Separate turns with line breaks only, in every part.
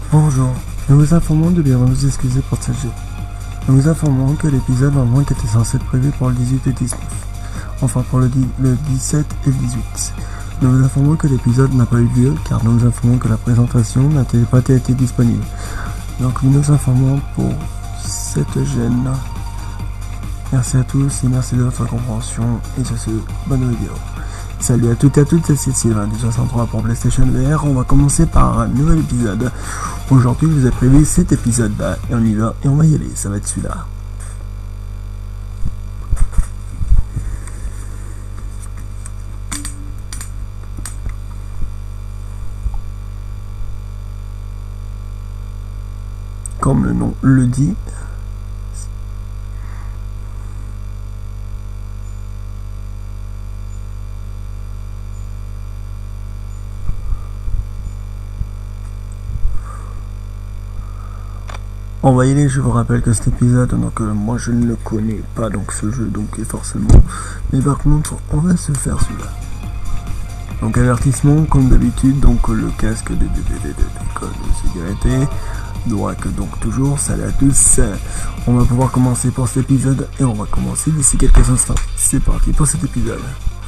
Bonjour, nous vous informons de bien vous excuser pour cette journée. Nous vous informons que l'épisode en manque était censé être prévu pour le 18 et 19. Enfin pour le 17 et le 18. Nous vous informons que l'épisode n'a pas eu lieu car nous vous informons que la présentation n'a pas été disponible. Donc nous nous informons pour cette gêne. Merci à tous et merci de votre compréhension et sur ce, bonne vidéo. Salut à toutes et à toutes, c'est Sylvain du 63 pour PlayStation VR. On va commencer par un nouvel épisode. Aujourd'hui, je vous ai prévu cet épisode-là et on y va et on va y aller. Ça va être celui-là. Comme le nom le dit, on va y aller. Je vous rappelle que cet épisode, donc moi je ne le connais pas, donc ce jeu, donc forcément, mais par contre on va se faire celui-là. Donc avertissement comme d'habitude, donc le casque de sécurité, donc toujours. Salut à tous, on va pouvoir commencer pour cet épisode et on va commencer d'ici quelques instants. C'est parti pour cet épisode.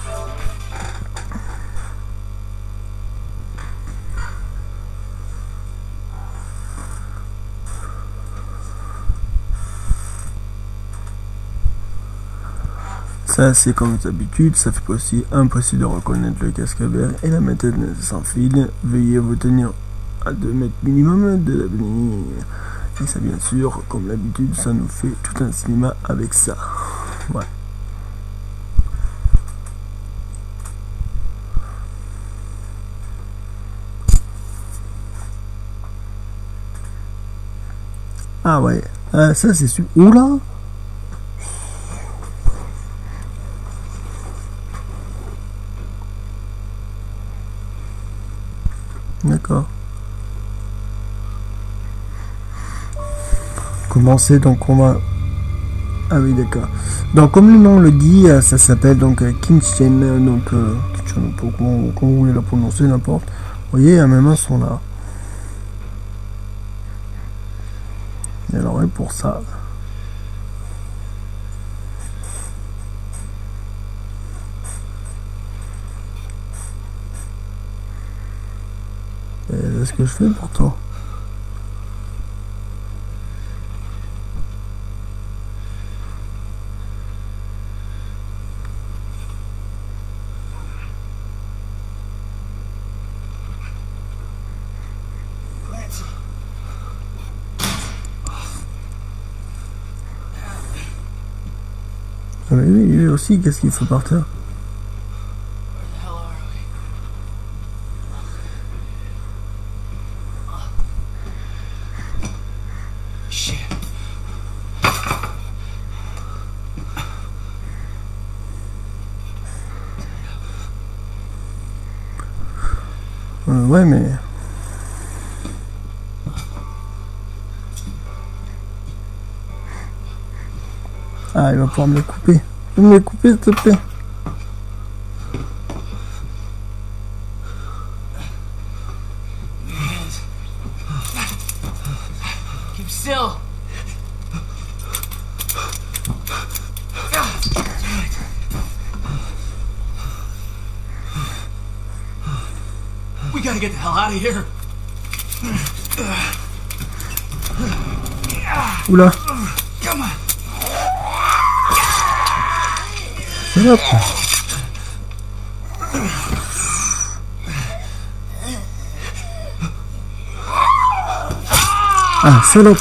Ça c'est comme d'habitude, ça fait aussi impossible de reconnaître le casque vert et la méthode sans fil. Veuillez vous tenir à 2 mètres minimum de l'avenir. Et ça bien sûr, comme d'habitude, ça nous fait tout un cinéma avec ça. Ouais. Ah ouais, ça c'est sûr. Oula! D'accord. Commencer, donc on va... Ah oui, d'accord. Donc comme le nom le dit, ça s'appelle donc Kitchen, donc Kitchen, comment vous voulez la prononcer, n'importe. Vous voyez, mes mains sont là. Et alors, et pour ça... C'est ce que je fais pourtant. Ah mais oui, lui aussi, qu'est-ce qu'il faut par terre? Ouais, mais... Ah, il va pouvoir me le couper. Il va me le couper, s'il te plaît.
Keep still. We gotta get the hell out of here.
Oula.
Come on.
Salope. Ah, salope.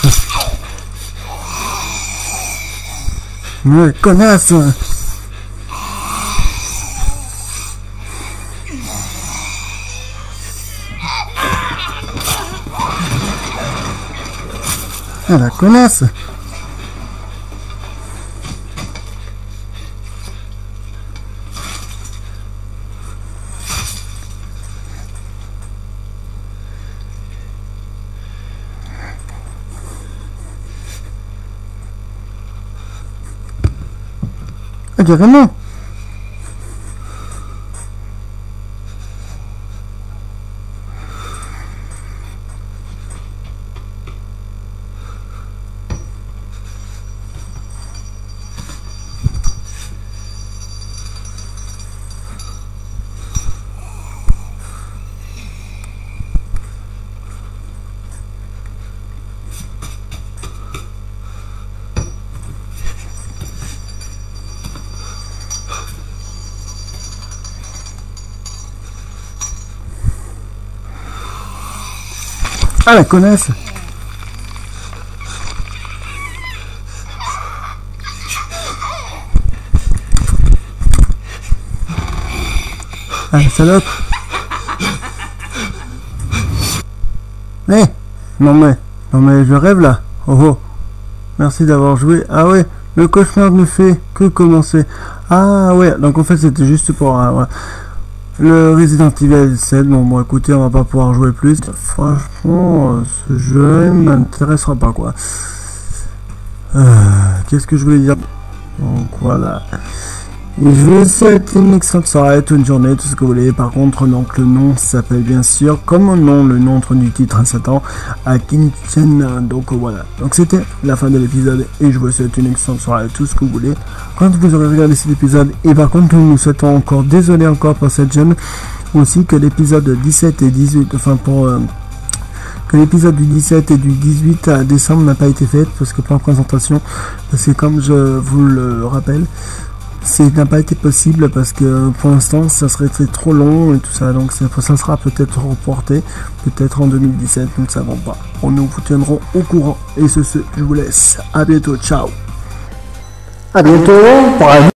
Mais connasse. Ah, la connasse. Ah, carrément. Ah la connasse. Ah la salope. Non mais je rêve là. Oh oh. Merci d'avoir joué. Ah ouais, le cauchemar ne fait que commencer. Ah ouais, donc en fait c'était juste pour ouais. Le Resident Evil 7. Bon écoutez, on va pas pouvoir jouer plus. Franchement, ce jeu m'intéressera pas quoi. Qu'est-ce que je voulais dire? Donc voilà. Je vous souhaite une excellente soirée, une journée, tout ce que vous voulez. Par contre, donc le nom s'appelle bien sûr, comme le nom du titre à Satan, à Kitchen. Donc voilà. Donc c'était la fin de l'épisode et je vous souhaite une excellente soirée, tout ce que vous voulez. Quand vous aurez regardé cet épisode, et par contre, nous souhaitons encore, désolé encore pour cette gemme, aussi que l'épisode 17 et 18, enfin pour... que l'épisode du 17 et du 18 à décembre n'a pas été fait, parce que pour la présentation, c'est comme je vous le rappelle, n'a pas été possible parce que pour l'instant ça serait trop long et tout ça, donc ça sera peut-être reporté, peut-être en 2017, nous ne savons pas. Nous vous tiendrons au courant et je vous laisse. À bientôt, ciao. À bientôt.